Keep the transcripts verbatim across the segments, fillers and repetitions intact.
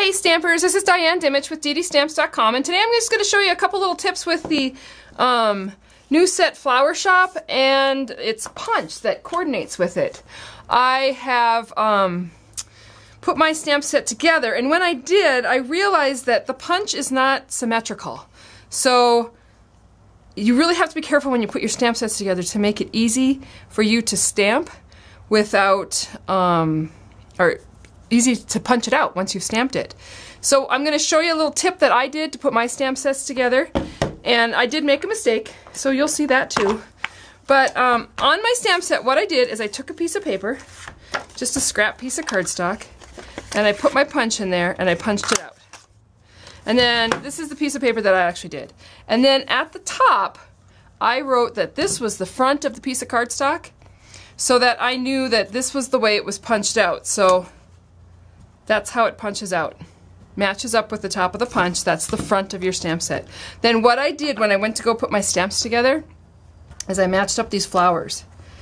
Hey Stampers, this is Diane Dimich with D D Stamps dot com, and today I'm just going to show you a couple little tips with the um, new set Flower Shop and its punch that coordinates with it. I have um, put my stamp set together, and when I did, I realized that the punch is not symmetrical. So you really have to be careful when you put your stamp sets together to make it easy for you to stamp without, um, or easy to punch it out once you've stamped it. So I'm going to show you a little tip that I did to put my stamp sets together, and I did make a mistake, so you'll see that too. But um, on my stamp set, what I did is I took a piece of paper, just a scrap piece of cardstock, and I put my punch in there and I punched it out. And then this is the piece of paper that I actually did. And then at the top, I wrote that this was the front of the piece of cardstock, so that I knew that this was the way it was punched out. So that's how it punches out. Matches up with the top of the punch. That's the front of your stamp set. Then what I did when I went to go put my stamps together is I matched up these flowers.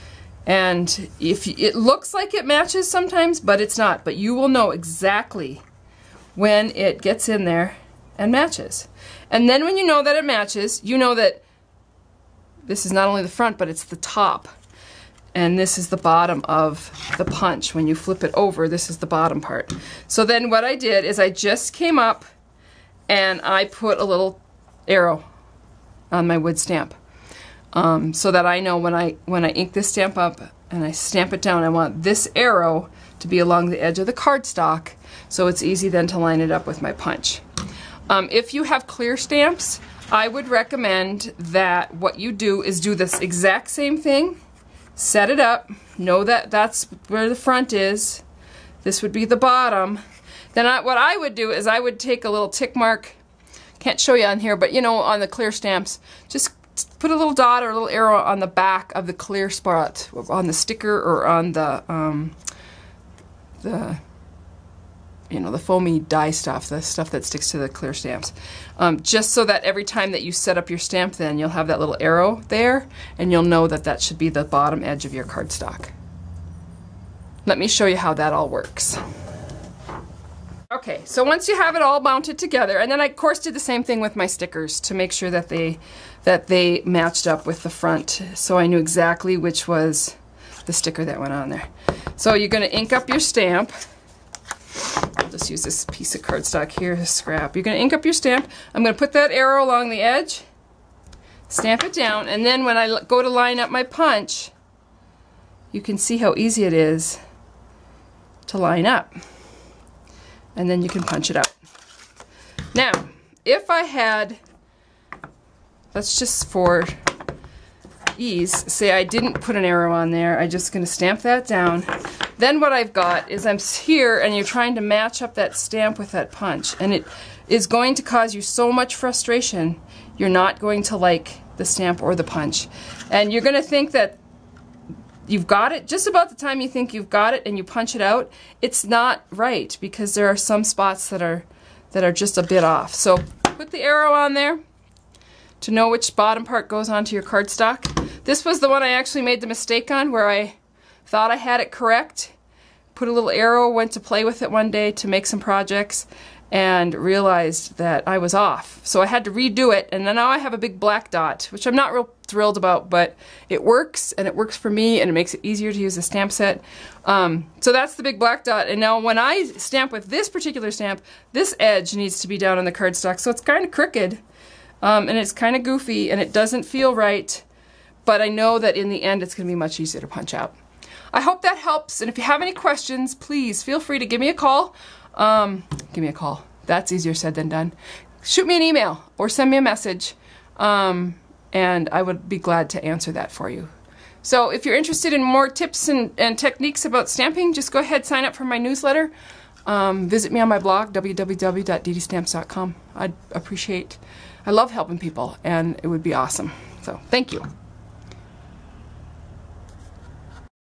And if you, it looks like it matches sometimes, but it's not. But you will know exactly when it gets in there and matches. And then when you know that it matches, you know that this is not only the front, but it's the top. And this is the bottom of the punch. When you flip it over, this is the bottom part. So then what I did is I just came up and I put a little arrow on my wood stamp. Um, so that I know when I, when I ink this stamp up and I stamp it down, I want this arrow to be along the edge of the cardstock, so it's easy then to line it up with my punch. Um, if you have clear stamps, I would recommend that what you do is do this exact same thing. Set it up, know that that's where the front is, this would be the bottom. Then I, what I would do is I would take a little tick mark, can't show you on here, but you know, on the clear stamps, just put a little dot or a little arrow on the back of the clear spot, on the sticker or on the, um, the you know, the foamy dye stuff, the stuff that sticks to the clear stamps. Um, just so that every time that you set up your stamp, then you'll have that little arrow there, and you'll know that that should be the bottom edge of your cardstock. Let me show you how that all works. Okay, so once you have it all mounted together, and then I of course did the same thing with my stickers to make sure that they, that they matched up with the front, so I knew exactly which was the sticker that went on there. So you're going to ink up your stamp. I'll just use this piece of cardstock here, this scrap. You're going to ink up your stamp. I'm going to put that arrow along the edge, stamp it down, and then when I go to line up my punch, you can see how easy it is to line up. And then you can punch it out. Now, if I had, let's just for ease, say I didn't put an arrow on there, I'm just going to stamp that down. Then what I've got is I'm here and you're trying to match up that stamp with that punch, and it is going to cause you so much frustration. You're not going to like the stamp or the punch, and you're going to think that you've got it just about the time you think you've got it and you punch it out. It's not right, because there are some spots that are that are just a bit off. So put the arrow on there to know which bottom part goes onto your cardstock. This was the one I actually made the mistake on, where I thought I had it correct, put a little arrow, went to play with it one day to make some projects, and realized that I was off. So I had to redo it, and then now I have a big black dot, which I'm not real thrilled about, but it works, and it works for me, and it makes it easier to use the stamp set. Um, so that's the big black dot, and now when I stamp with this particular stamp, this edge needs to be down on the cardstock, so it's kind of crooked, um, and it's kind of goofy, and it doesn't feel right, but I know that in the end it's going to be much easier to punch out. I hope that helps, and if you have any questions, please feel free to give me a call. Um, give me a call. That's easier said than done. Shoot me an email or send me a message, um, and I would be glad to answer that for you. So if you're interested in more tips and, and techniques about stamping, just go ahead, sign up for my newsletter. Um, visit me on my blog, w w w dot d d stamps dot com. I'd appreciate, I love helping people, and it would be awesome. So thank you.